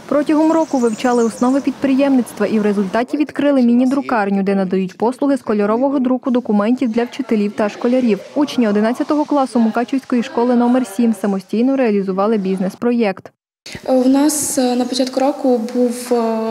Протягом року вивчали основи підприємництва і в результаті відкрили міні-друкарню, де надають послуги з кольорового друку документів для вчителів та школярів. Учні 11 класу Мукачівської школи номер 7 самостійно реалізували бізнес-проєкт. У нас на початку року був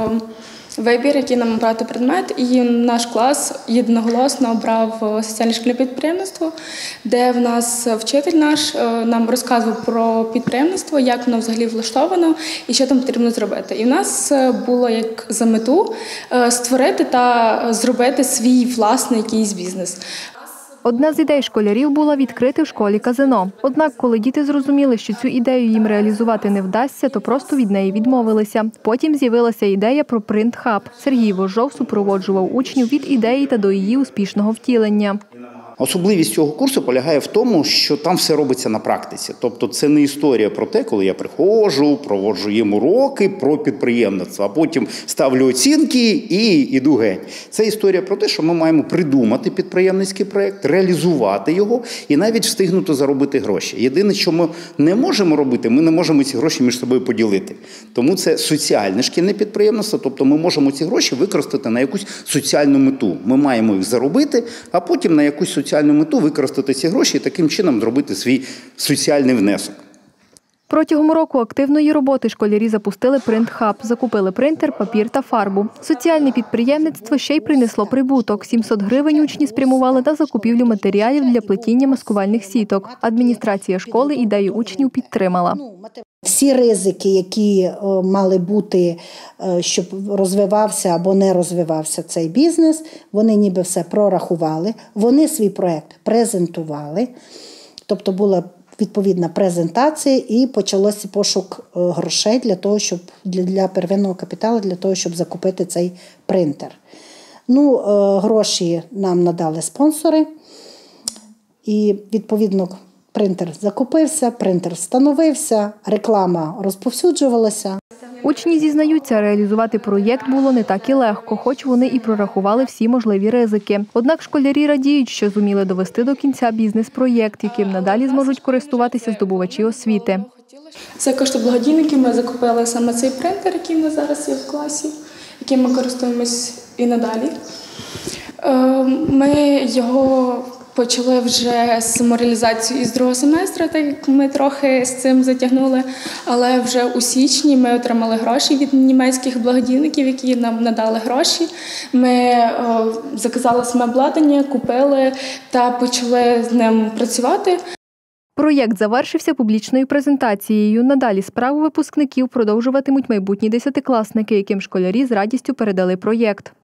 вибір, який нам обрати предмет, і наш клас єдиноголосно обрав соціальне шкільне підприємництво, де в нас вчитель наш нам розказував про підприємництво, як воно взагалі влаштовано і що там потрібно зробити. І в нас було як за мету створити та зробити свій власний якийсь бізнес. Одна з ідей школярів була відкрити в школі казино. Однак, коли діти зрозуміли, що цю ідею їм реалізувати не вдасться, то просто від неї відмовилися. Потім з'явилася ідея про принт-хаб. Сергій Вожов супроводжував учнів від ідеї та до її успішного втілення. Особливість цього курсу полягає в тому, що там все робиться на практиці. Тобто це не історія про те, коли я приходжу, проводжу їм уроки про підприємництво, а потім ставлю оцінки і йду геть. Це історія про те, що ми маємо придумати підприємницький проєкт, реалізувати його і навіть встигнути заробити гроші. Єдине, що ми не можемо робити, ми не можемо ці гроші між собою поділити. Тому це соціальне шкільне підприємництво, тобто ми можемо ці гроші використати на якусь соціальну мету. Ми маємо їх заробити, а потім на якусь соціальну мету використати ці гроші і таким чином зробити свій соціальний внесок. Протягом року активної роботи школярі запустили принт-хаб, закупили принтер, папір та фарбу. Соціальне підприємництво ще й принесло прибуток. 700 гривень учні спрямували на закупівлю матеріалів для плетіння маскувальних сіток. Адміністрація школи ідею учнів підтримала. Всі ризики, які мали бути, щоб розвивався або не розвивався цей бізнес, вони ніби все прорахували, вони свій проєкт презентували, тобто була відповідна презентація і почався пошук грошей для первинного капіталу, для того, щоб закупити цей принтер. Гроші нам надали спонсори і відповідно принтер закупився, принтер встановився, реклама розповсюджувалася. Учні зізнаються, реалізувати проєкт було не так і легко, хоч вони і прорахували всі можливі ризики. Однак школярі радіють, що зуміли довести до кінця бізнес-проєкт, яким надалі зможуть користуватися здобувачі освіти. За кошти благодійників ми закупили саме цей принтер, який в нас зараз є в класі, яким ми користуємось і надалі. Ми його почали вже з самореалізацією із другого семестру, так як ми трохи з цим затягнули, але вже у січні ми отримали гроші від німецьких благодійників, які нам надали гроші. Ми заказали саме обладнання, купили та почали з ним працювати. Проєкт завершився публічною презентацією. Надалі справу випускників продовжуватимуть майбутні десятикласники, яким школярі з радістю передали проєкт.